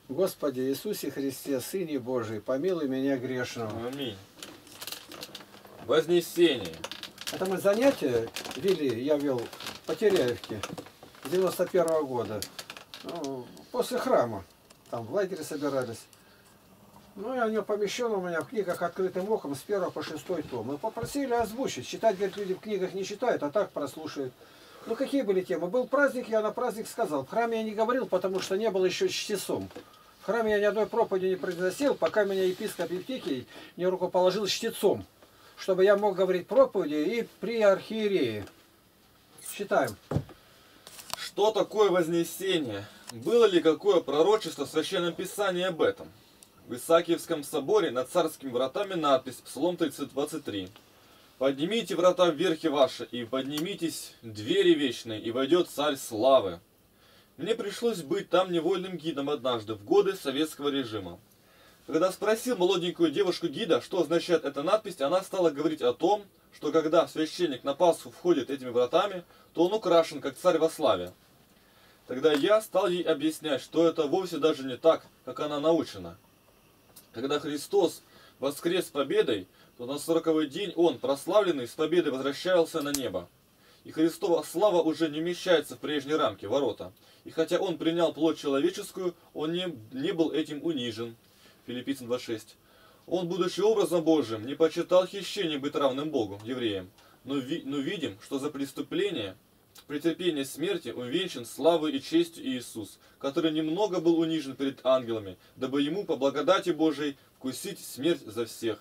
Господи Иисусе Христе, Сыне Божий, помилуй меня грешного. Аминь. Вознесение. Это мы занятия вели, я вел по Теряевке с 91-го года. Ну, после храма. Там в лагере собирались. Ну и оно помещено у меня в книгах «Открытым оком» с 1 по 6 том. Мы попросили озвучить. Читать, говорит, люди в книгах не читают, а так прослушают. Ну какие были темы? Был праздник, я на праздник сказал. В храме я не говорил, потому что не было еще чтецом. В храме я ни одной проповеди не произносил, пока меня епископ Евтихий не рукоположил чтецом, чтобы я мог говорить проповеди и при архиерее. Читаем. Что такое вознесение? Было ли какое пророчество в Священном Писании об этом? В Исаакиевском соборе над царскими вратами надпись Псалом 30:23. «Поднимите врата вверхи ваши, и поднимитесь двери вечные, и войдет царь славы». Мне пришлось быть там невольным гидом однажды, в годы советского режима. Когда спросил молоденькую девушку-гида, что означает эта надпись, она стала говорить о том, что когда священник на Пасху входит этими вратами, то он украшен, как царь во славе. Тогда я стал ей объяснять, что это вовсе даже не так, как она научена. Когда Христос воскрес с победой, то на 40-й день Он, прославленный, с победой возвращался на небо. И Христова слава уже не вмещается в прежние рамки, ворота. И хотя Он принял плоть человеческую, Он не был этим унижен. Филиппийцам 2:6. Он, будучи образом Божиим, не почитал хищением быть равным Богу, евреям. Но видим, что за преступление, претерпение смерти, увенчан славой и честью Иисус, который немного был унижен перед ангелами, дабы Ему по благодати Божией вкусить смерть за всех.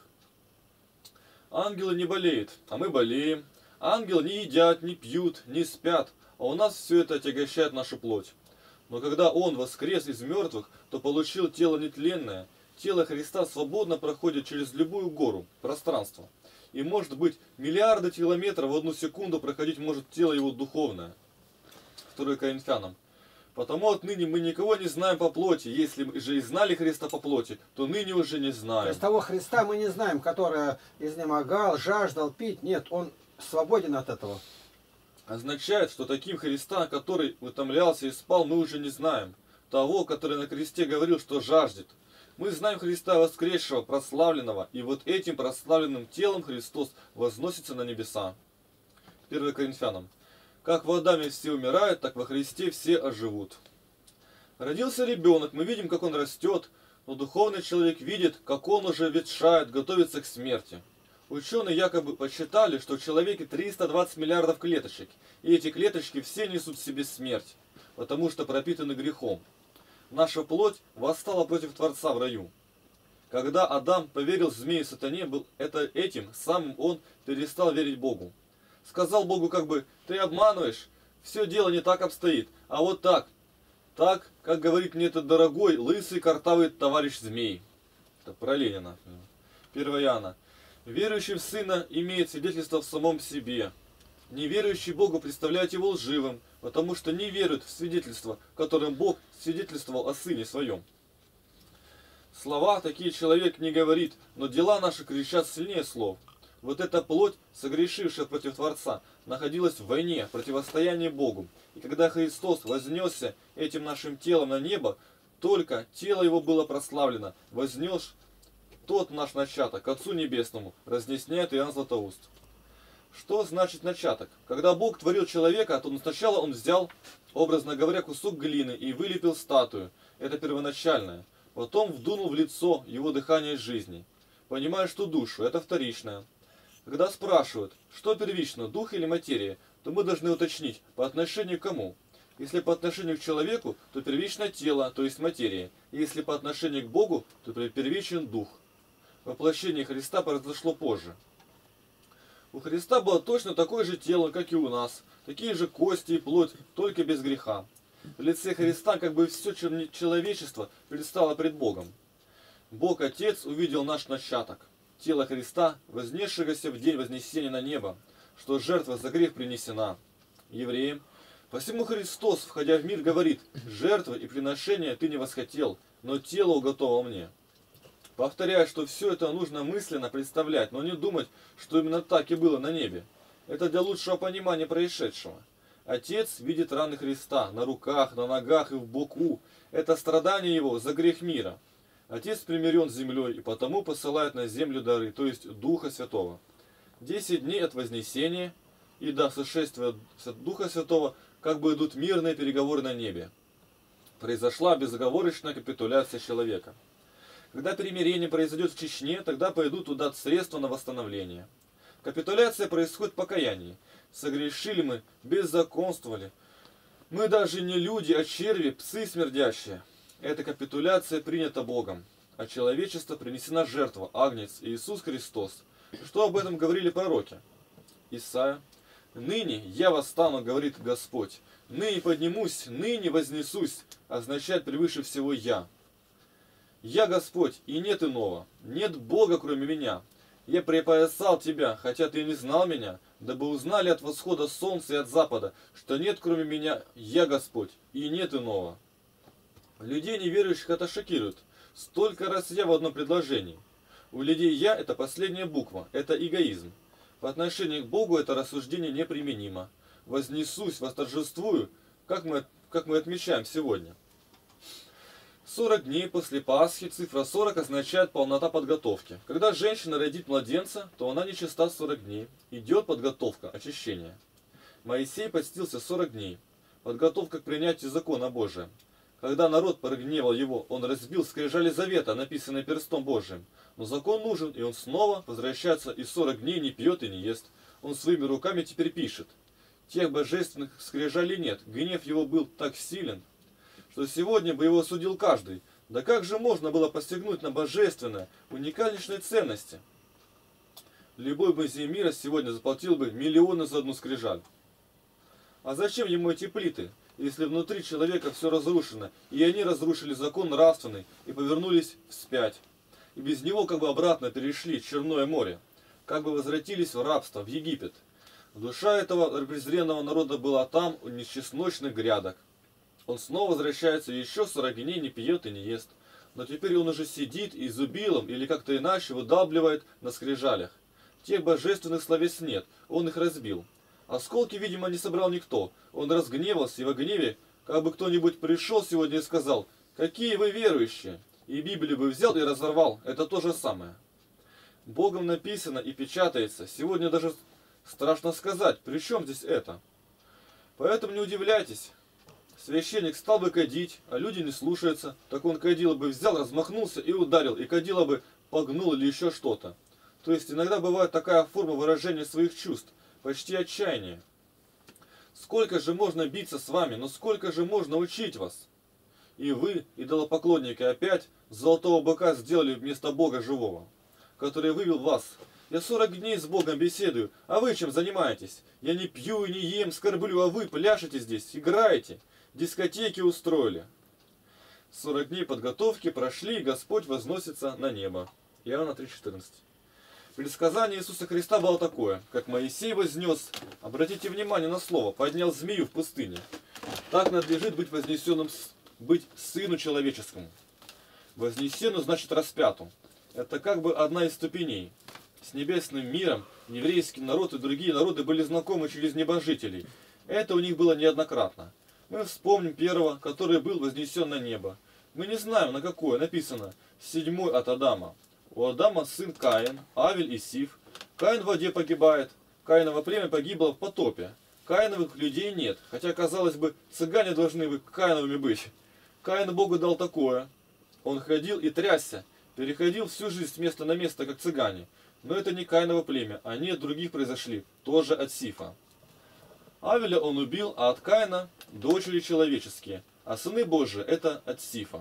Ангелы не болеют, а мы болеем. Ангелы не едят, не пьют, не спят, а у нас все это отягощает нашу плоть. Но когда Он воскрес из мертвых, то получил тело нетленное. Тело Христа свободно проходит через любую гору, пространство. И может быть миллиарды километров в одну секунду проходить может тело Его духовное. 2 Коринфянам. Потому отныне мы никого не знаем по плоти. Если же и знали Христа по плоти, то ныне уже не знаем. То есть того Христа мы не знаем, который изнемогал, жаждал пить. Нет, Он свободен от этого. Означает, что таким Христа, который утомлялся и спал, мы уже не знаем. Того, который на кресте говорил, что жаждет. Мы знаем Христа воскресшего, прославленного, и вот этим прославленным телом Христос возносится на небеса. 1 Коринфянам. Как в Адаме все умирают, так во Христе все оживут. Родился ребенок, мы видим, как он растет, но духовный человек видит, как он уже ветшает, готовится к смерти. Ученые якобы подсчитали, что в человеке 320 миллиардов клеточек, и эти клеточки все несут в себе смерть, потому что пропитаны грехом. Наша плоть восстала против Творца в раю. Когда Адам поверил змею сатане, этим самым он перестал верить Богу. Сказал Богу как бы: ты обманываешь, все дело не так обстоит, а вот так. Так, как говорит мне этот дорогой, лысый, картавый товарищ змей. Это про Ленина. 1 Иоанна. Верующий в Сына имеет свидетельство в самом себе. Неверующий Богу представляет его лживым, потому что не верует в свидетельство, которым Бог свидетельствовал о Сыне Своем. Слова такие человек не говорит, но дела наши кричат сильнее слов. Вот эта плоть, согрешившая против Творца, находилась в войне, противостоянии Богу. И когда Христос вознесся этим нашим телом на небо, только тело Его было прославлено, вознес тот наш начаток к Отцу Небесному, разъясняет Иоанн Златоуст. Что значит начаток? Когда Бог творил человека, то сначала Он взял, образно говоря, кусок глины и вылепил статую. Это первоначальное. Потом вдунул в лицо его дыхание жизни. Понимая, что душу, это вторичное. Когда спрашивают, что первично, дух или материя, то мы должны уточнить, по отношению к кому. Если по отношению к человеку, то первично тело, то есть материя. И если по отношению к Богу, то первичен дух. Воплощение Христа произошло позже. У Христа было точно такое же тело, как и у нас, такие же кости и плоть, только без греха. В лице Христа как бы все человечество предстало пред Богом. Бог Отец увидел наш начаток, тело Христа, вознесшегося в день вознесения на небо, что жертва за грех принесена. Евреям. Посему Христос, входя в мир, говорит: жертвы и приношения ты не восхотел, но тело уготовал мне. Повторяю, что все это нужно мысленно представлять, но не думать, что именно так и было на небе. Это для лучшего понимания происшедшего. Отец видит раны Христа на руках, на ногах и в боку. Это страдание его за грех мира. Отец примирен с землей и потому посылает на землю дары, то есть Духа Святого. 10 дней от Вознесения и до сошествия Духа Святого как бы идут мирные переговоры на небе. Произошла безоговорочная капитуляция человека. Когда примирение произойдет в Чечне, тогда пойдут туда средства на восстановление. Капитуляция происходит в покаянии. Согрешили мы, беззаконствовали. Мы даже не люди, а черви, псы смердящие. Эта капитуляция принята Богом, а человечество принесена жертва, Агнец Иисус Христос. Что об этом говорили пророки? Исайя. «Ныне я восстану, говорит Господь, ныне поднимусь, ныне вознесусь», означает превыше всего «я». «Я Господь, и нет иного, нет Бога, кроме меня. Я припоясал тебя, хотя ты не знал меня, дабы узнали от восхода солнца и от запада, что нет кроме меня, я Господь, и нет иного». Людей неверующих это шокирует. Столько раз «я» в одном предложении. У людей «я» это последняя буква, это эгоизм. По отношению к Богу это рассуждение неприменимо. Вознесусь, восторжествую, как мы отмечаем сегодня. 40 дней после Пасхи, цифра 40 означает полнота подготовки. Когда женщина родит младенца, то она нечиста 40 дней. Идет подготовка, очищение. Моисей постился 40 дней. Подготовка к принятию закона Божия. Когда народ прогневал его, он разбил скрижали завета, написанные перстом Божиим. Но закон нужен, и он снова возвращается и 40 дней не пьет и не ест. Он своими руками теперь пишет. Тех божественных скрижалей нет, гнев его был так силен, что сегодня бы его судил каждый. Да как же можно было посягнуть на божественное, уникальнейшие ценности? Любой музей мира сегодня заплатил бы миллионы за одну скрижаль. А зачем ему эти плиты, если внутри человека все разрушено, и они разрушили закон нравственный и повернулись вспять? И без него как бы обратно перешли Черное море, как бы возвратились в рабство, в Египет. Душа этого презренного народа была там, у нечесночных грядок. Он снова возвращается, еще 40 дней не пьет и не ест. Но теперь он уже сидит и зубилом или как-то иначе выдалбливает на скрижалях. Тех божественных словес нет, он их разбил. Осколки, видимо, не собрал никто. Он разгневался, и во гневе, как бы кто-нибудь пришел сегодня и сказал: «Какие вы верующие!» И Библию бы взял и разорвал. Это то же самое. Богом написано и печатается. Сегодня даже страшно сказать, при чем здесь это? Поэтому не удивляйтесь. Священник стал бы кадить, а люди не слушаются. Так он кадила бы взял, размахнулся и ударил, и кадила бы погнул или еще что-то. То есть иногда бывает такая форма выражения своих чувств, почти отчаяние. Сколько же можно биться с вами, но сколько же можно учить вас? И вы, идолопоклонники, опять золотого быка сделали вместо Бога живого, который вывел вас. Я 40 дней с Богом беседую, а вы чем занимаетесь? Я не пью и не ем, скорблю, а вы пляшете здесь, играете, дискотеки устроили. 40 дней подготовки прошли, и Господь возносится на небо. Иоанна 3,14. Предсказание Иисуса Христа было такое: как Моисей вознес, обратите внимание на слово, поднял змею в пустыне. Так надлежит быть вознесенным, быть Сыну Человеческому. Вознесенным значит распяту. Это как бы одна из ступеней. С небесным миром еврейский народ и другие народы были знакомы через небожителей. Это у них было неоднократно. Мы вспомним первого, который был вознесен на небо. Мы не знаем, на какое. Написано: 7-й от Адама. У Адама сын Каин, Авель и Сиф. Каин в воде погибает. Каиново племя погибло в потопе. Каиновых людей нет, хотя, казалось бы, цыгане должны бы Каиновыми быть. Каин Богу дал такое. Он ходил и трясся, переходил всю жизнь с места на место, как цыгане. Но это не Каиново племя, они от других произошли, тоже от Сифа. Авеля он убил, а от Каина дочери человеческие, а сыны Божии это от Сифа.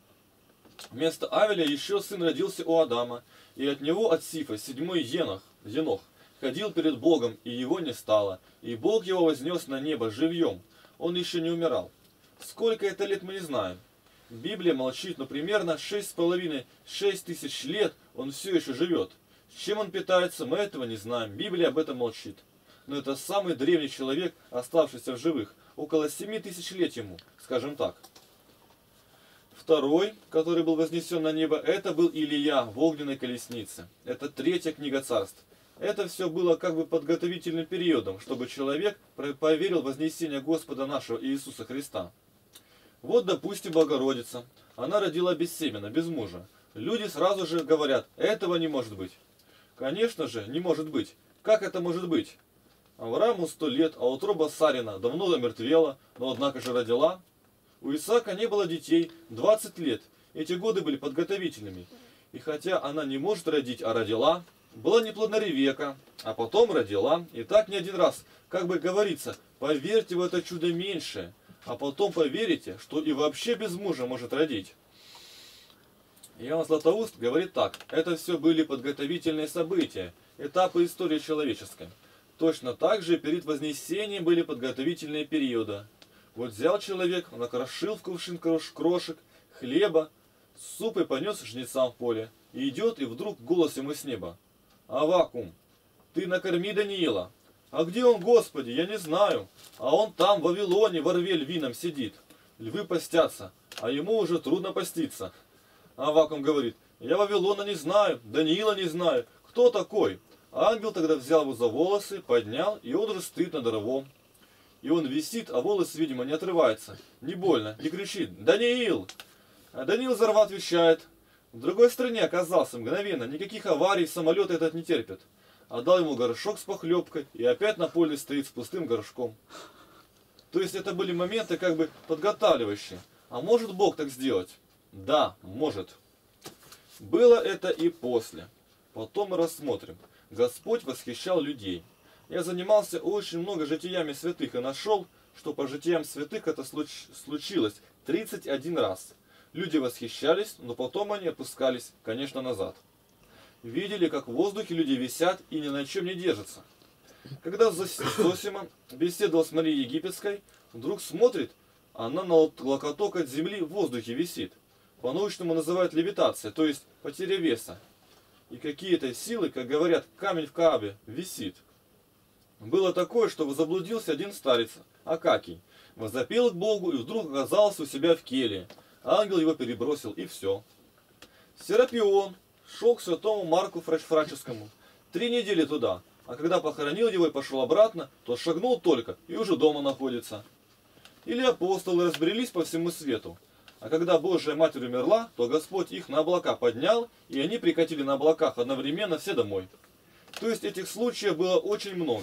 Вместо Авеля еще сын родился у Адама, и от него от Сифа 7-й Енох ходил перед Богом, и его не стало, и Бог его вознес на небо живьем, он еще не умирал. Сколько это лет мы не знаем. Библия молчит, но примерно 6,5-6 тысяч лет он все еще живет. Чем он питается, мы этого не знаем, Библия об этом молчит. Но это самый древний человек, оставшийся в живых, около 7 тысяч лет ему, скажем так. Второй, который был вознесен на небо, это был Илия в огненной колеснице. Это 3-я книга царств. Это все было как бы подготовительным периодом, чтобы человек поверил в вознесение Господа нашего Иисуса Христа. Вот, допустим, Богородица. Она родила без семени, без мужа. Люди сразу же говорят, этого не может быть. Конечно же, не может быть. Как это может быть? Аврааму 100 лет, а утроба Сарина давно замертвела, но однако же родила. У Исаака не было детей 20 лет. Эти годы были подготовительными. И хотя она не может родить, а родила, была неплодна Ревека, а потом родила. И так не один раз, как бы говорится, поверьте в это чудо меньшее, а потом поверите, что и вообще без мужа может родить. Иоанн Златоуст говорит так: это все были подготовительные события, этапы истории человеческой. Точно так же перед Вознесением были подготовительные периоды. Вот взял человек, накрошил в кувшин крошек, хлеба, суп и понес жнецам в поле. И идет, и вдруг голос ему с неба: «Аввакум, ты накорми Даниила». «А где он, Господи, я не знаю. А он там, в Вавилоне, во рве львином сидит. Львы постятся, а ему уже трудно поститься». Аввакум говорит: «Я Вавилона не знаю, Даниила не знаю. Кто такой?» Ангел тогда взял его за волосы, поднял, и он уже стоит над рвом. И он висит, а волос, видимо, не отрывается. Не больно, не кричит: «Даниил!» А Даниил за рва отвечает. В другой стране оказался мгновенно, никаких аварий самолет этот не терпит. Отдал ему горшок с похлебкой, и опять на поле стоит с пустым горшком. То есть это были моменты как бы подготавливающие. А может Бог так сделать? Да, может. Было это и после. Потом мы рассмотрим. Господь восхищал людей. Я занимался очень много житиями святых и нашел, что по житиям святых это случилось 31 раз. Люди восхищались, но потом они опускались, конечно, назад. Видели, как в воздухе люди висят и ни на чем не держатся. Когда Зосима беседовал с Марией Египетской, вдруг смотрит, она на локоток от земли в воздухе висит. По-научному называют левитация, то есть потеря веса. И какие-то силы, как говорят, камень в Каабе висит. Было такое, что заблудился один старец, Акакий. Возопил к Богу и вдруг оказался у себя в келье. Ангел его перебросил, и все. Серапион шел к святому Марку Фраческому. 3 недели туда, а когда похоронил его и пошел обратно, то шагнул только и уже дома находится. Или апостолы разбрелись по всему свету. А когда Божья Матерь умерла, то Господь их на облака поднял, и они прикатили на облаках одновременно все домой. То есть этих случаев было очень много.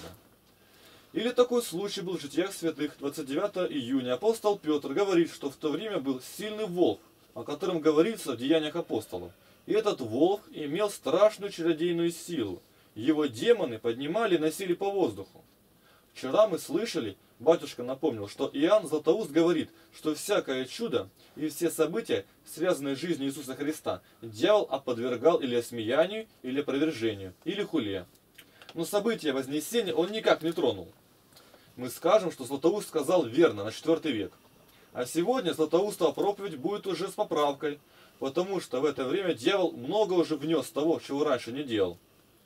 Или такой случай был в житиях святых. 29 июня апостол Петр говорит, что в то время был сильный волк, о котором говорится в Деяниях апостолов. И этот волк имел страшную чародейную силу. Его демоны поднимали и носили по воздуху. Вчера мы слышали, батюшка напомнил, что Иоанн Златоуст говорит, что всякое чудо и все события, связанные с жизнью Иисуса Христа, дьявол оподвергал или осмеянию, или опровержению, или хуле. Но события Вознесения он никак не тронул. Мы скажем, что Златоуст сказал верно на 4 век. А сегодня Златоустова проповедь будет уже с поправкой, потому что в это время дьявол много уже внес того, чего раньше не делал.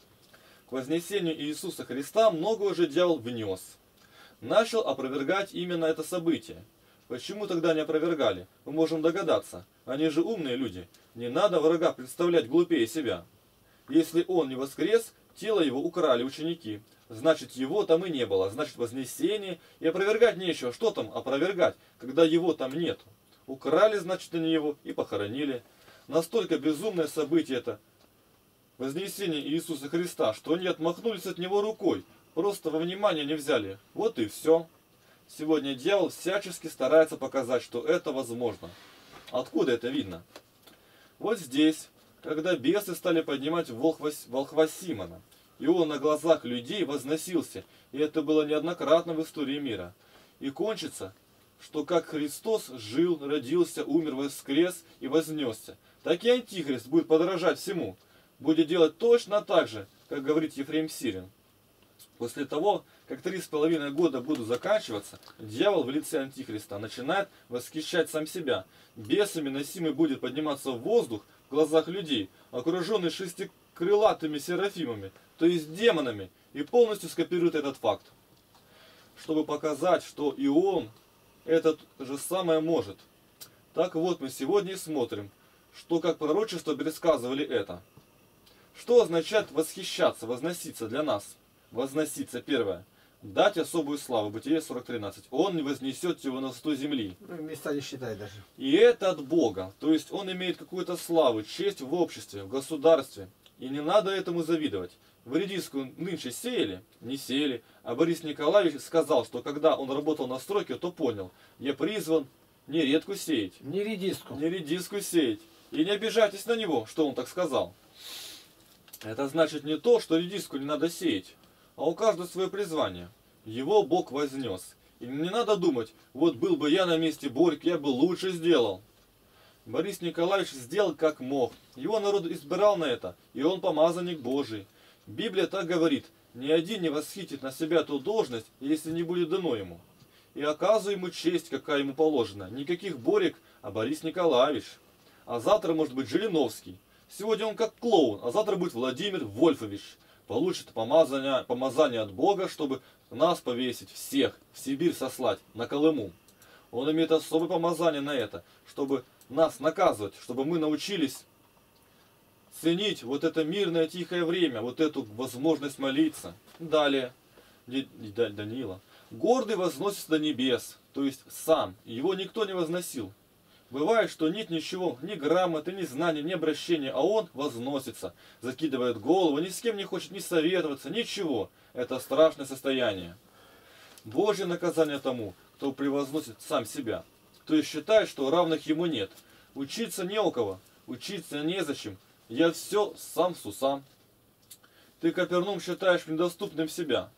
К вознесению Иисуса Христа много уже дьявол внес. Начал опровергать именно это событие. Почему тогда не опровергали? Мы можем догадаться. Они же умные люди. Не надо врага представлять глупее себя. Если он не воскрес, тело его украли ученики. Значит, его там и не было. Значит, вознесение. И опровергать нечего. Что там опровергать, когда его там нет? Украли, значит, они его и похоронили. Настолько безумное событие это вознесение Иисуса Христа, что они отмахнулись от него рукой. Просто во внимание не взяли. Вот и все. Сегодня дьявол всячески старается показать, что это возможно. Откуда это видно? Вот здесь, когда бесы стали поднимать волхва Симона, и он на глазах людей возносился, и это было неоднократно в истории мира. И кончится, что как Христос жил, родился, умер, воскрес и вознесся, так и Антихрист будет подражать всему, будет делать точно так же, как говорит Ефрем Сирин. После того, как 3,5 года будут заканчиваться, дьявол в лице Антихриста начинает восхищать сам себя. Бесами носимый будет подниматься в воздух в глазах людей, окруженный 6-крылатыми серафимами, то есть демонами, и полностью скопирует этот факт, чтобы показать, что и он это же самое может. Так вот, мы сегодня и смотрим, что как пророчество предсказывали это. Что означает восхищаться, возноситься для нас? Возноситься, первое. Дать особую славу. Бытие 40:13. Он не вознесет его на высоту земли. Ну, места не считай даже. И это от Бога. То есть он имеет какую-то славу, честь в обществе, в государстве. И не надо этому завидовать. В редиску нынче сеяли? Не сеяли. А Борис Николаевич сказал, что когда он работал на стройке, то понял. Я призван не редку сеять. Не редиску. Не редиску сеять. И не обижайтесь на него, что он так сказал. Это значит не то, что редиску не надо сеять, а у каждого свое призвание. Его Бог вознес. И не надо думать, вот был бы я на месте Борьки, я бы лучше сделал. Борис Николаевич сделал как мог. Его народ избирал на это, и он помазанник Божий. Библия так говорит, ни один не восхитит на себя ту должность, если не будет дано ему. И оказывай ему честь, какая ему положена. Никаких Борек, а Борис Николаевич. А завтра может быть Жириновский. Сегодня он как клоун, а завтра будет Владимир Вольфович. Получит помазание от Бога, чтобы нас повесить, всех, в Сибирь сослать, на Колыму. Он имеет особое помазание на это, чтобы нас наказывать, чтобы мы научились ценить вот это мирное тихое время, вот эту возможность молиться. Далее, Даниила. Гордый возносится до небес, то есть сам, его никто не возносил. Бывает, что нет ничего, ни грамоты, ни знаний, ни обращения, а он возносится, закидывает голову, ни с кем не хочет ни советоваться, ничего. Это страшное состояние. Божье наказание тому, кто превозносит сам себя, то есть считает, что равных ему нет. Учиться не у кого, учиться незачем. Я все сам с усам. Ты, Капернаум, считаешь недоступным себя.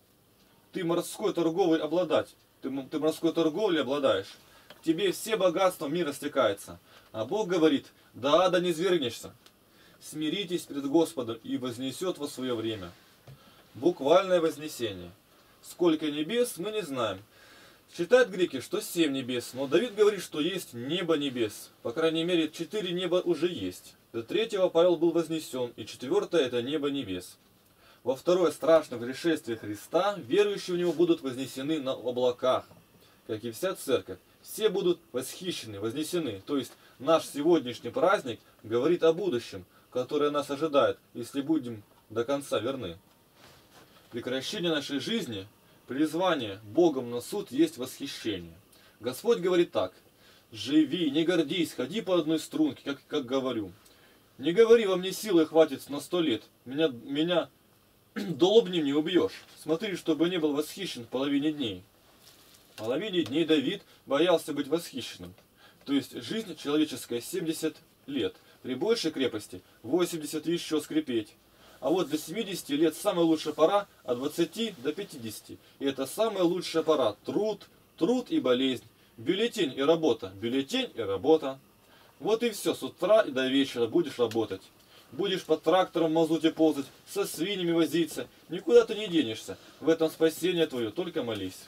Ты морской торговый обладатель. Ты морской торговлей обладаешь. К тебе все богатства мира стекаются. А Бог говорит, да не свергнешься. Смиритесь пред Господом и вознесет во свое время. Буквальное вознесение. Сколько небес, мы не знаем. Считают греки, что 7 небес, но Давид говорит, что есть небо небес. По крайней мере, 4 неба уже есть. До 3-го Павел был вознесен, и 4-е это небо небес. Во 2-е страшное пришествие Христа верующие в него будут вознесены на облаках, как и вся церковь. Все будут восхищены, вознесены. То есть наш сегодняшний праздник говорит о будущем, которое нас ожидает, если будем до конца верны. Прекращение нашей жизни, призвание Богом на суд есть восхищение. Господь говорит так: живи, не гордись, ходи по одной струнке, как говорю. Не говори, во мне силы хватит на 100 лет, меня долбнем не убьешь. Смотри, чтобы не был восхищен в половине дней. В половине дней Давид боялся быть восхищенным. То есть жизнь человеческая 70 лет, при большей крепости 80 еще скрипеть. А вот до 70 лет самая лучшая пора, от 20 до 50. И это самая лучшая пора. Труд и болезнь. Бюллетень и работа. Бюллетень и работа. Вот и все, с утра и до вечера будешь работать. Будешь под трактором в мазуте ползать, со свиньями возиться. Никуда ты не денешься. В этом спасение твое, только молись.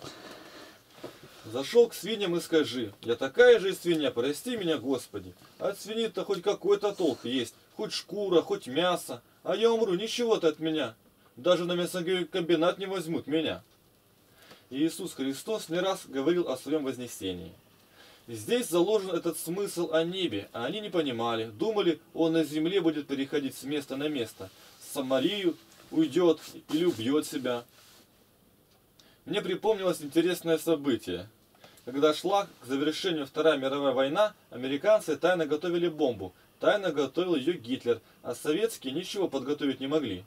Зашел к свиньям и скажи: я такая же свинья, прости меня, Господи. От свиньи-то хоть какой-то толк есть. Хоть шкура, хоть мясо. А я умру, ничего-то от меня. Даже на мясокомбинат не возьмут меня. Иисус Христос не раз говорил о своем вознесении. Здесь заложен этот смысл о небе, а они не понимали. Думали, он на земле будет переходить с места на место. В Самарию уйдет или убьет себя. Мне припомнилось интересное событие. Когда шла к завершению Вторая мировая война, американцы тайно готовили бомбу. Тайно готовил ее Гитлер, а советские ничего подготовить не могли.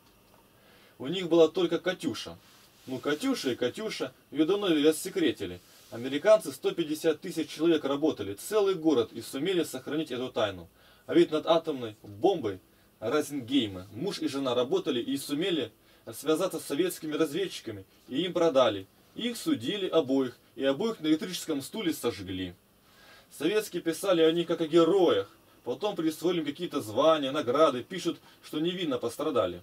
У них была только Катюша. Ну, Катюша и Катюша, ее давно рассекретили. Американцы 150 тысяч человек работали, целый город, и сумели сохранить эту тайну. А ведь над атомной бомбой Розенгейма муж и жена работали и сумели связаться с советскими разведчиками, и им продали. Их судили обоих, и обоих на электрическом стуле сожгли. Советские писали о них как о героях, потом присвоили им какие-то звания, награды, пишут, что невинно пострадали.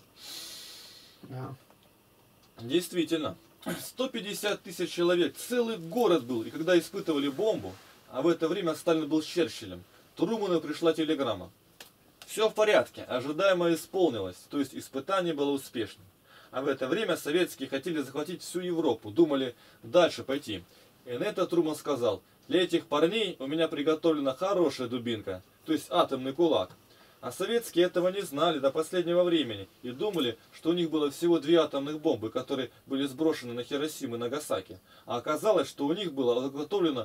Да. Действительно, 150 тысяч человек, целый город был, и когда испытывали бомбу, а в это время Сталин был с Черчиллем, Труману пришла телеграмма. Все в порядке, ожидаемое исполнилось, то есть испытание было успешным. А в это время советские хотели захватить всю Европу, думали дальше пойти. И на это Труман сказал: для этих парней у меня приготовлена хорошая дубинка, то есть атомный кулак. А советские этого не знали до последнего времени и думали, что у них было всего 2 атомных бомбы, которые были сброшены на Хиросиму и Нагасаки. А оказалось, что у них было заготовлено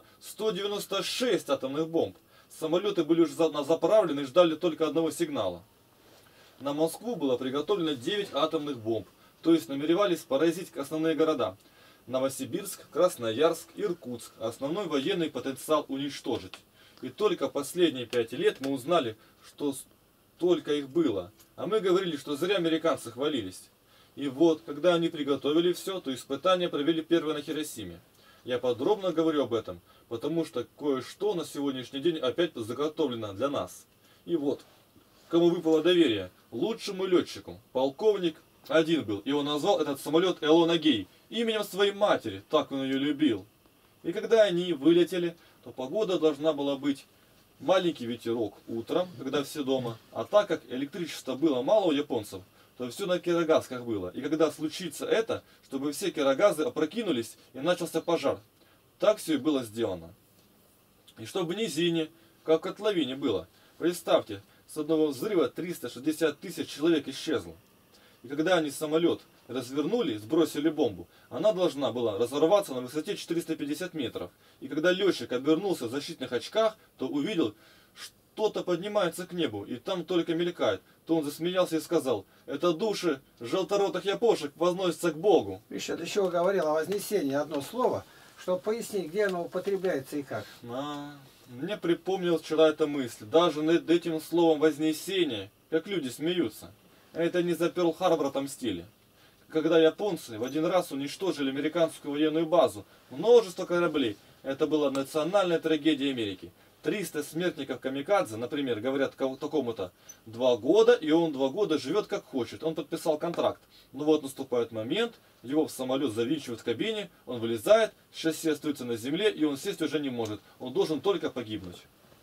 196 атомных бомб. Самолеты были уже заправлены и ждали только одного сигнала. На Москву было приготовлено 9 атомных бомб, то есть намеревались поразить основные города. Новосибирск, Красноярск, Иркутск, основной военный потенциал уничтожить. И только последние 5 лет мы узнали, что столько их было. А мы говорили, что зря американцы хвалились. И вот, когда они приготовили все, то испытания провели первые на Хиросиме. Я подробно говорю об этом, потому что кое-что на сегодняшний день опять заготовлено для нас. И вот, кому выпало доверие, лучшему летчику. Полковник один был, и он назвал этот самолет Элона Гей именем своей матери, так он ее любил. И когда они вылетели, то погода должна была быть маленький ветерок утром, когда все дома, а так как электричества было мало у японцев, то все на кирогазках было. И когда случится это, чтобы все кирогазы опрокинулись и начался пожар. Так все и было сделано. И чтобы в низине, как в котловине было. Представьте, с одного взрыва 360 тысяч человек исчезло. И когда они самолет развернули, сбросили бомбу, она должна была разорваться на высоте 450 метров. И когда летчик обернулся в защитных очках, то увидел, что-то поднимается к небу, и там только мелькает. То он засмеялся и сказал: это души желторотых япошек возносятся к Богу. Еще для чего говорил о Вознесении одно слово, чтобы пояснить, где оно употребляется и как. Мне припомнилась вчера эта мысль. Даже над этим словом Вознесение, как люди смеются. Это не за Перл-Харбор отомстили. Когда японцы в один раз уничтожили американскую военную базу, множество кораблей, это была национальная трагедия Америки. 300 смертников камикадзе, например, говорят такому-то 2 года, и он 2 года живет как хочет. Он подписал контракт. Но вот наступает момент, его в самолет завинчивают в кабине, он вылезает, шасси остается на земле, и он сесть уже не может. Он должен только погибнуть.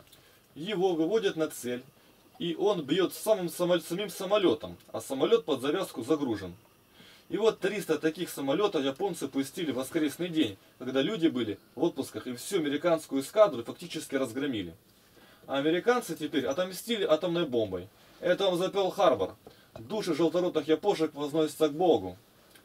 Его выводят на цель, и он бьет самим самолетом, а самолет под завязку загружен. И вот 300 таких самолетов японцы пустили в воскресный день, когда люди были в отпусках, и всю американскую эскадру фактически разгромили. А американцы теперь отомстили атомной бомбой. Это вам за Перл-Харбор. Души желторотых япошек возносятся к Богу.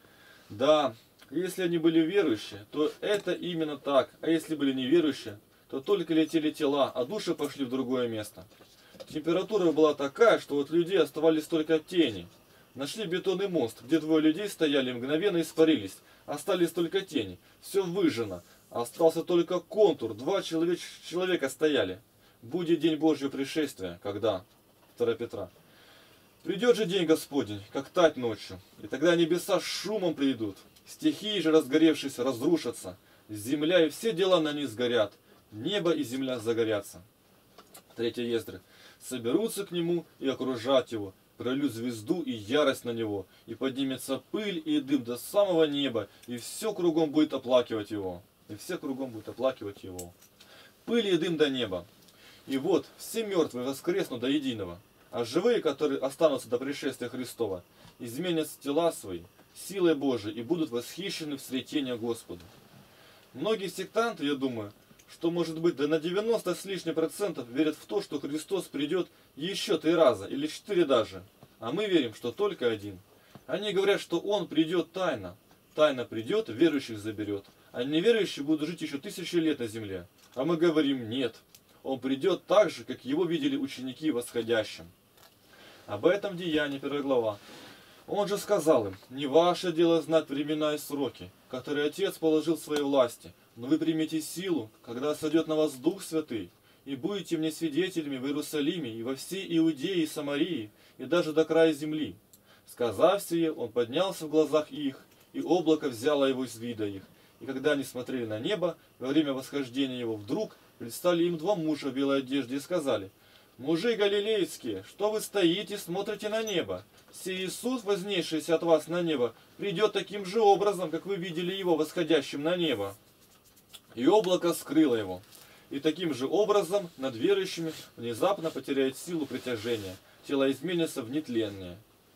Да, если они были верующие, то это именно так. А если были неверующие, то только летели тела, а души пошли в другое место. Температура была такая, что от людей оставались только тени. Нашли бетонный мост, где 2 людей стояли и мгновенно испарились. Остались только тени. Все выжжено. Остался только контур. 2 человека стояли. Будет день Божьего пришествия, когда? 2 Петра. Придет же день Господень, как тать ночью. И тогда небеса шумом придут. Стихии же, разгоревшись, разрушатся. Земля и все дела на ней сгорят. Небо и земля загорятся. 3 Ездры. Соберутся к нему и окружат его. Прольют звезду и ярость на него, и поднимется пыль и дым до самого неба, и все кругом будет оплакивать его. И все кругом будет оплакивать его. Пыль и дым до неба. И вот все мертвые воскреснут до единого, а живые, которые останутся до пришествия Христова, изменят тела свои силой Божией и будут восхищены в сретение Господу. Многие сектанты, я думаю, что может быть да на 90 с лишним процентов верят в то, что Христос придет еще 3 раза или 4 даже. А мы верим, что только один. Они говорят, что Он придет тайно. Тайно придет, верующих заберет. А неверующие будут жить еще 1000 лет на земле. А мы говорим: нет. Он придет так же, как его видели ученики восходящим. Об этом Деяние 1 глава. Он же сказал им: не ваше дело знать времена и сроки, которые Отец положил в своей власти, но вы примете силу, когда сойдет на вас Дух Святый, и будете мне свидетелями в Иерусалиме и во всей Иудее и Самарии, и даже до края земли. Сказав сие, он поднялся в глазах их, и облако взяло его из вида их. И когда они смотрели на небо, во время восхождения его, вдруг предстали им 2 мужа в белой одежде и сказали: мужи галилейские, что вы стоите и смотрите на небо? Сей Иисус, вознесшийся от вас на небо, придет таким же образом, как вы видели его восходящим на небо. И облако скрыло его. И таким же образом над верующими внезапно потеряет силу притяжения, тело изменится в нетленное,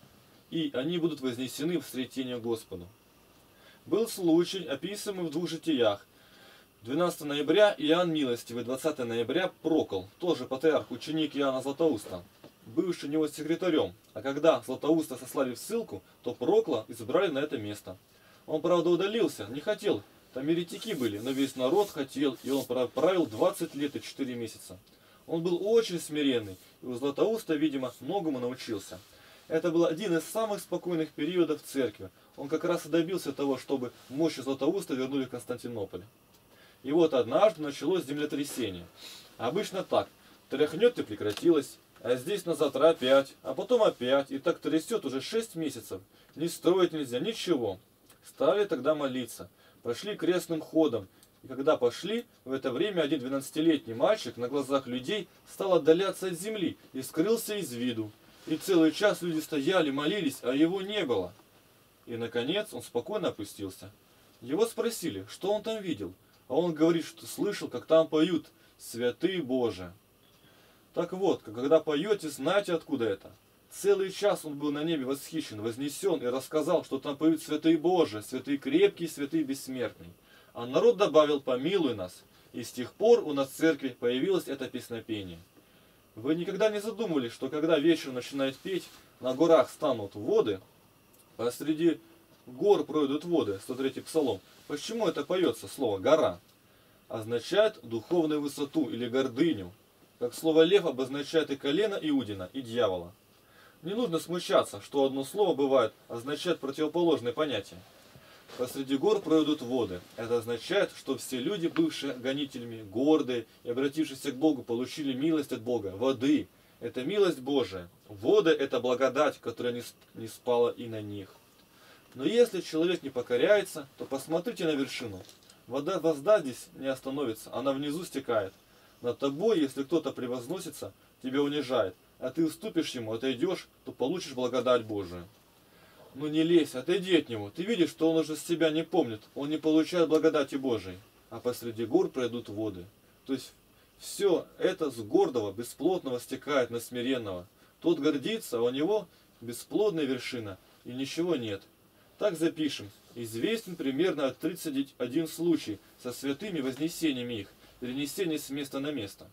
и они будут вознесены в сретение Господу. Был случай, описанный в 2 житиях. 12 ноября Иоанн Милостивый, 20 ноября Прокол, тоже патриарх, ученик Иоанна Златоуста. бывший у него секретарем, а когда Златоуста сослали в ссылку, то Прокла избрали на это место. Он, правда, удалился, не хотел, там еретики были, но весь народ хотел, и он правил 20 лет и 4 месяца. Он был очень смиренный, и у Златоуста, видимо, многому научился. Это был один из самых спокойных периодов в церкви. Он как раз и добился того, чтобы мощи Златоуста вернули в Константинополь. И вот однажды началось землетрясение. Обычно так. Тряхнет и прекратилось. А здесь на завтра опять. А потом опять. И так трясет уже 6 месяцев. Не строить нельзя, ничего. Стали тогда молиться. Пошли крестным ходом. И когда пошли, в это время один 12-летний мальчик на глазах людей стал отдаляться от земли и скрылся из виду. И целый час люди стояли, молились, а его не было. И, наконец, он спокойно опустился. Его спросили, что он там видел. А он говорит, что слышал, как там поют «Святые Божии». Так вот, когда поете, знаете, откуда это? Целый час он был на небе восхищен, вознесен и рассказал, что там поют «Святые Божии», «Святые крепкие», «Святые бессмертные». А народ добавил «Помилуй нас». И с тех пор у нас в церкви появилось это песнопение. Вы никогда не задумывались, что когда вечер начинает петь, на горах станут воды, посреди гор пройдут воды, 103-й псалом. Почему это поется слово «гора»? Означает духовную высоту или гордыню, как слово «лев» обозначает и колено Иудина, и дьявола. Не нужно смущаться, что одно слово бывает означает противоположное понятие. Посреди гор пройдут воды. Это означает, что все люди, бывшие гонителями, гордые и обратившиеся к Богу, получили милость от Бога, воды. Это милость Божия. Воды – это благодать, которая не спала и на них. Но если человек не покоряется, то посмотрите на вершину. Вода здесь не остановится, она внизу стекает. Над тобой, если кто-то превозносится, тебя унижает, а ты уступишь ему, отойдешь, то получишь благодать Божию. Ну не лезь, отойди от него. Ты видишь, что он уже себя не помнит, он не получает благодати Божией. А посреди гор пройдут воды. То есть все это с гордого, бесплотного стекает на смиренного. Тот гордится, а у него бесплодная вершина, и ничего нет. Так запишем. Известен примерно 31 случай со святыми вознесениями их, перенесение с места на место.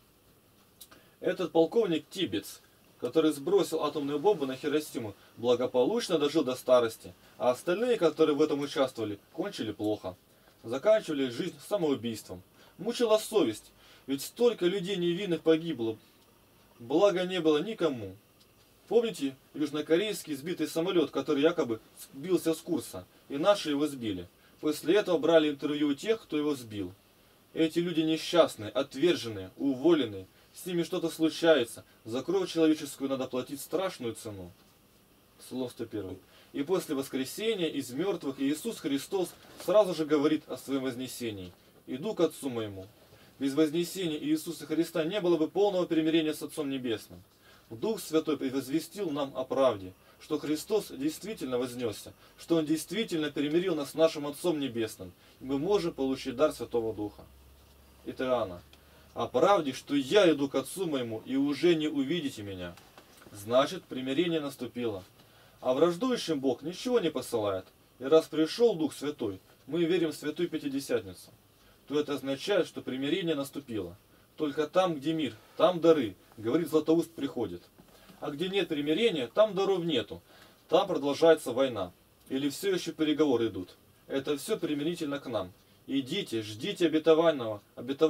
Этот полковник Тибец, который сбросил атомную бомбу на Хиросиму, благополучно дожил до старости, а остальные, которые в этом участвовали, кончили плохо. Заканчивали жизнь самоубийством. Мучила совесть, ведь столько людей невинных погибло, блага не было никому. Помните южнокорейский сбитый самолет, который якобы сбился с курса, и наши его сбили? После этого брали интервью у тех, кто его сбил. Эти люди несчастные, отверженные, уволенные, с ними что-то случается, за кровь человеческую надо платить страшную цену. Псалом 101. И после воскресения из мертвых Иисус Христос сразу же говорит о своем вознесении. «Иду к Отцу моему». Без вознесения Иисуса Христа не было бы полного примирения с Отцом Небесным. Дух Святой возвестил нам о правде, что Христос действительно вознесся, что Он действительно примирил нас с нашим Отцом Небесным, и мы можем получить дар Святого Духа. Это Иоанна. О правде, что я иду к Отцу моему, и уже не увидите меня. Значит, примирение наступило. А враждующим Бог ничего не посылает. И раз пришел Дух Святой, мы верим в Святую Пятидесятницу, то это означает, что примирение наступило. Только там, где мир, там дары, говорит Златоуст, приходит. А где нет примирения, там даров нету. Там продолжается война. Или все еще переговоры идут. Это все применительно к нам. Идите, ждите обетованного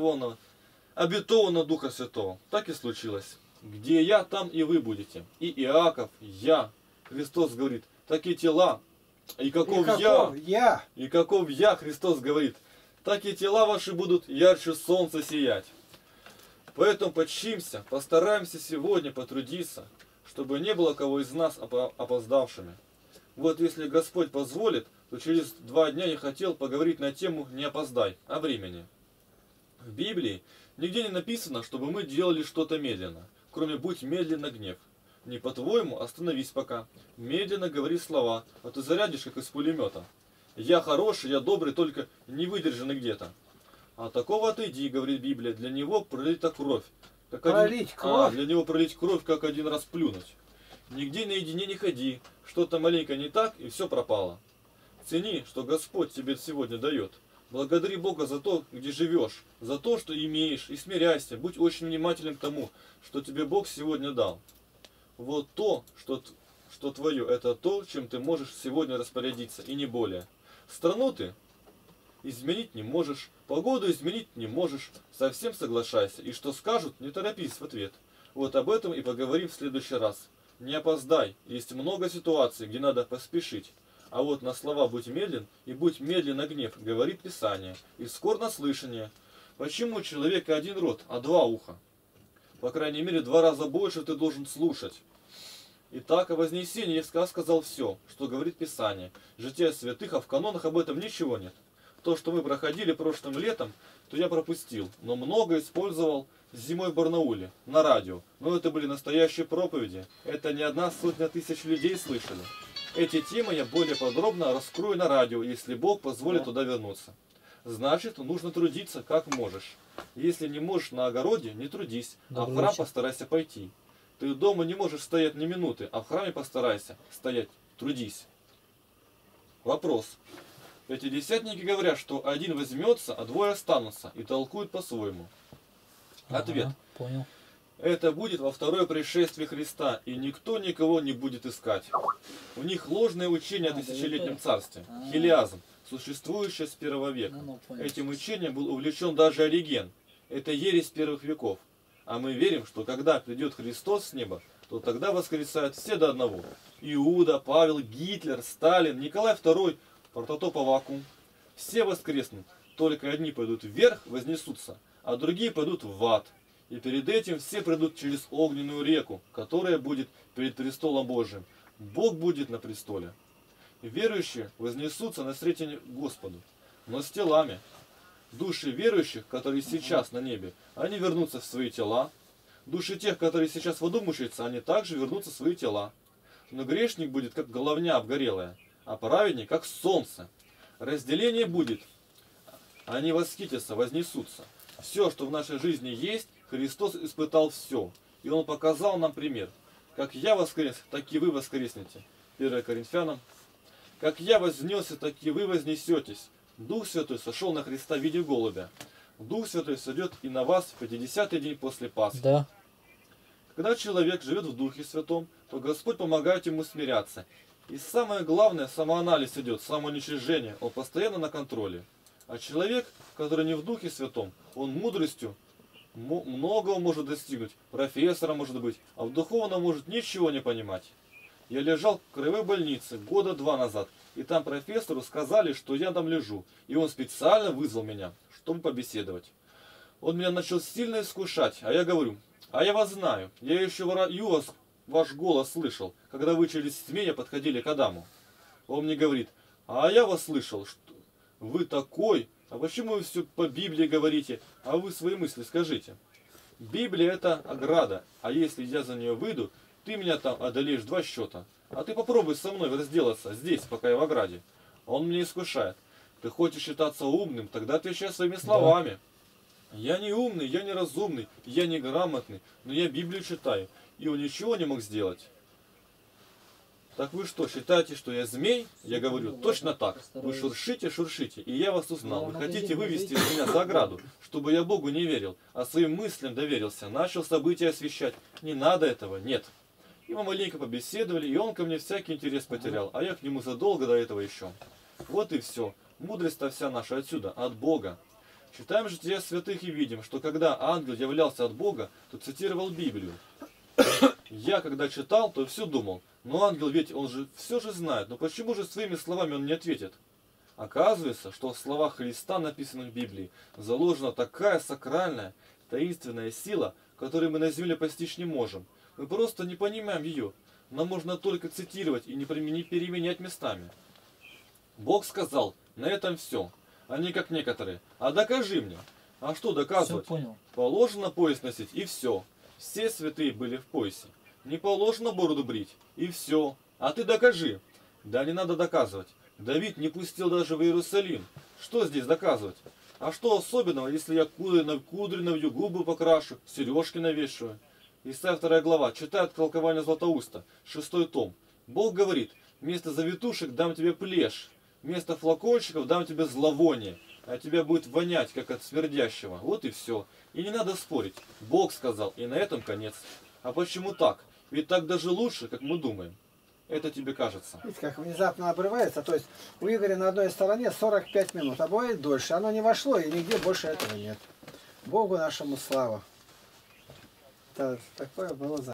Духа Святого. Так и случилось. Где я, там и вы будете. И Иаков, я. Христос говорит, так и тела. И каков я. И каков я, Христос говорит, так и тела ваши будут ярче солнца сиять. Поэтому подчимся, постараемся сегодня потрудиться, чтобы не было кого из нас опоздавшими. Вот если Господь позволит, то через 2 дня я хотел поговорить на тему «Не опоздай», о времени. В Библии нигде не написано, чтобы мы делали что-то медленно, кроме «будь медленно гнев». Не по-твоему, остановись пока. Медленно говори слова, а ты зарядишь, как из пулемета. Я хороший, я добрый, только не выдержанный где-то. А такого отойди, говорит Библия, для него пролита кровь. Для него пролить кровь, как 1 раз плюнуть. Нигде наедине не ходи, что-то маленько не так, и все пропало. Цени, что Господь тебе сегодня дает. Благодари Бога за то, где живешь, за то, что имеешь, и смиряйся, будь очень внимателен к тому, что тебе Бог сегодня дал. Вот то, что твое, это то, чем ты можешь сегодня распорядиться, и не более. Страну ты изменить не можешь, погоду изменить не можешь, совсем соглашайся, и что скажут, не торопись в ответ. Вот об этом и поговорим в следующий раз. Не опоздай, есть много ситуаций, где надо поспешить. А вот на слова «будь медлен» и «будь медлен на гнев» говорит Писание, и скор на слышание. Почему у человека один рот, а два уха? По крайней мере, 2 раза больше ты должен слушать. Итак, о Вознесении я сказал все, что говорит Писание. Жития святых, а в канонах об этом ничего нет. То, что мы проходили прошлым летом, то я пропустил, но много использовал зимой в Барнауле, на радио. Но это были настоящие проповеди. Это не 1 000 000 людей слышали. Эти темы я более подробно раскрою на радио, если Бог позволит туда вернуться. Значит, нужно трудиться как можешь. Если не можешь на огороде, не трудись, а в храм постарайся пойти. Ты дома не можешь стоять ни минуты, а в храме постарайся стоять, трудись. Вопрос. Пятидесятники говорят, что один возьмется, а 2 останутся, и толкуют по-своему. Ответ. Понял. Это будет во второе пришествие Христа, и никто никого не будет искать. У них ложное учение о тысячелетнем царстве, хилиазм, существующее с 1 века. Этим учением был увлечен даже Ориген. Это ересь первых веков. А мы верим, что когда придет Христос с неба, то тогда воскресают все до одного. Иуда, Павел, Гитлер, Сталин, Николай II, прототоп Авакум. Все воскреснут, только одни пойдут вверх, вознесутся, а другие пойдут в ад. И перед этим все придут через огненную реку, которая будет перед престолом Божиим. Бог будет на престоле. Верующие вознесутся на сретение Господу, но с телами. Души верующих, которые сейчас на небе, они вернутся в свои тела. Души тех, которые сейчас в аду мучаются, они также вернутся в свои тела. Но грешник будет как головня обгорелая, а праведник как солнце. Разделение будет. Они восхитятся, вознесутся. Все, что в нашей жизни есть, Христос испытал все. И Он показал нам пример. Как я воскрес, так и вы воскреснете. 1 Коринфянам. Как я вознесся, так и вы вознесетесь. Дух Святой сошел на Христа в виде голубя. Дух Святой сойдет и на вас в 50-й день после Пасхи. Да. Когда человек живет в Духе Святом, то Господь помогает ему смиряться. И самое главное, самоанализ идет, самоуничижение. Он постоянно на контроле. А человек, который не в Духе Святом, он мудростью многого может достигнуть. Профессором может быть, а в духовном может ничего не понимать. Я лежал в краевой больнице 2 года назад, и там профессору сказали, что я там лежу. И он специально вызвал меня, чтобы побеседовать. Он меня начал сильно искушать, а я говорю, а я вас знаю, я еще в раю ваш голос слышал, когда вы через змея подходили к Адаму. Он мне говорит, а я вас слышал, что вы такой, а почему вы все по Библии говорите, а вы свои мысли скажите. Библия это ограда, а если я за нее выйду, ты меня там одолеешь 2 счета. А ты попробуй со мной разделаться здесь, пока я в ограде. Он меня искушает. Ты хочешь считаться умным, тогда отвечай своими словами. Я не умный, я не разумный, я не грамотный, но я Библию читаю, и он ничего не мог сделать. Так вы что, считаете, что я змей? Я говорю, точно так. Вы шуршите, шуршите, и я вас узнал. Вы хотите вывести меня за ограду, чтобы я Богу не верил, а своим мыслям доверился, начал события освещать. Не надо этого, нет. И мы маленько побеседовали, и он ко мне всякий интерес потерял, а я к нему задолго до этого еще. Вот и все. Мудрость-то вся наша отсюда, от Бога. Читаем Жития святых и видим, что когда ангел являлся от Бога, то цитировал Библию. Я когда читал, то все думал, но ангел ведь он же все же знает, но почему же своими словами он не ответит? Оказывается, что в словах Христа, написанных в Библии, заложена такая сакральная, таинственная сила, которую мы на земле постичь не можем. Мы просто не понимаем ее. Нам можно только цитировать и не переменять местами. Бог сказал, на этом все. А не как некоторые. А докажи мне. А что доказывать? Все понял. Положено пояс носить, и все. Все святые были в поясе. Не положено бороду брить, и все. А ты докажи. Да не надо доказывать. Давид не пустил даже в Иерусалим. Что здесь доказывать? А что особенного, если я кудри навью, губы покрашу, сережки навешиваю? Исайя 2 глава, читает толкование Златоуста, 6 том. Бог говорит, вместо завитушек дам тебе плешь, вместо флакончиков дам тебе зловоние, а тебя будет вонять, как от смердящего. Вот и все. И не надо спорить. Бог сказал, и на этом конец. А почему так? Ведь так даже лучше, как мы думаем. Это тебе кажется. Видите, как внезапно обрывается. То есть у Игоря на одной стороне 45 минут, а бывает дольше. Оно не вошло, и нигде больше этого нет. Богу нашему слава. Такое было